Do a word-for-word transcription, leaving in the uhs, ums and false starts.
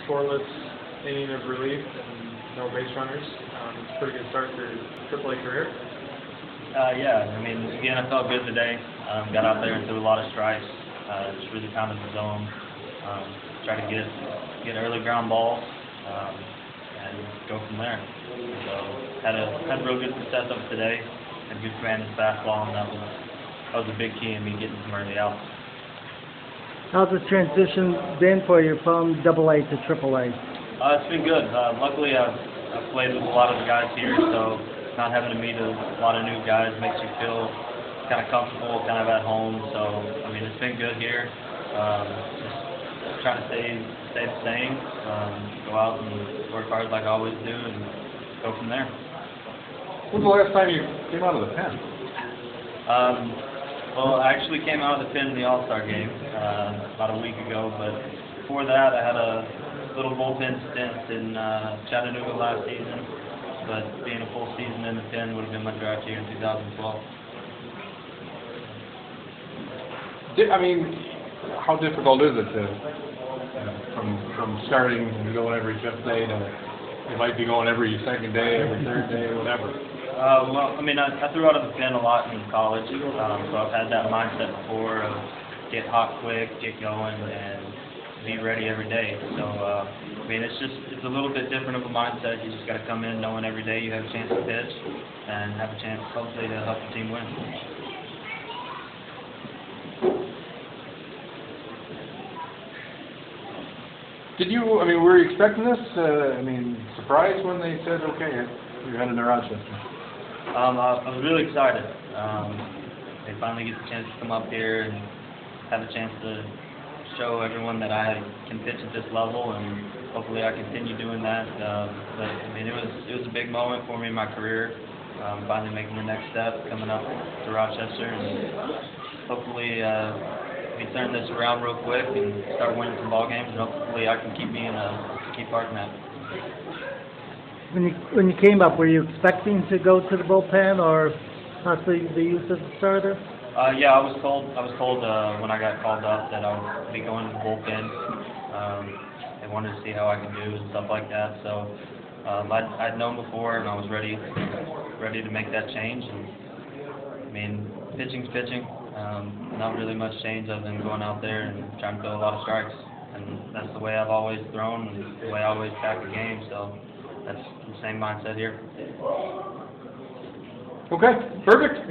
scoreless inning of relief and no base runners. Um, it's a pretty good start for your triple A career. Uh, yeah, I mean, again, I felt good today. Um, got out there and threw a lot of strikes. Uh, just really pounded the zone. Um, tried to get get early ground balls um, and go from there. So had a had real good success of it today. Had good command of fastball, and that was that was a big key in me getting some early outs. How's the transition been for you from double A to triple A? Uh, it's been good. Uh, luckily, I've, I've played with a lot of the guys here, so not having to meet a lot of new guys makes you feel kind of comfortable, kind of at home. So, I mean, it's been good here. Um, just trying to stay stay the same, um, go out and work hard like I always do, and go from there. When was the last time you came out of the pen? Um, well, I actually came out of the pen in the All-Star game uh, about a week ago, but before that, I had a little bullpen stint in uh, Chattanooga last season. But being a full season in the pen would have been my draft year in two thousand twelve. I mean, how difficult is it to, you know, from from starting and going every fifth day to you might be going every second day, every third day, whatever? Uh, well, I mean, I, I threw out of the pen a lot in college, um, so I've had that mindset before of get hot quick, get going, and be ready every day. So, uh, I mean, it's just it's a little bit different of a mindset. You just got to come in knowing every day you have a chance to pitch and have a chance, hopefully, to help the team win. Did you, I mean, were you expecting this? Uh, I mean, surprised when they said, okay, you're heading to Rochester? Um, I, I was really excited. Um, they finally get the chance to come up here and have a chance to show everyone that I can pitch at this level, and hopefully I continue doing that. Um, but I mean, it was it was a big moment for me in my career. Um, finally making the next step, coming up to Rochester, and hopefully uh, we turn this around real quick and start winning some ball games, and hopefully I can keep being a key part in that. When you when you came up, were you expecting to go to the bullpen or possibly the use of the starter? Uh, yeah, I was told. I was told uh, when I got called up that I would be going to the bullpen. Um, they wanted to see how I could do and stuff like that. So um, I'd, I'd known before, and I was ready, ready to make that change. And I mean, pitching's pitching. Um, not really much change other than going out there and trying to throw a lot of strikes. And that's the way I've always thrown, and the way I always attack the game. So that's the same mindset here. Okay, perfect.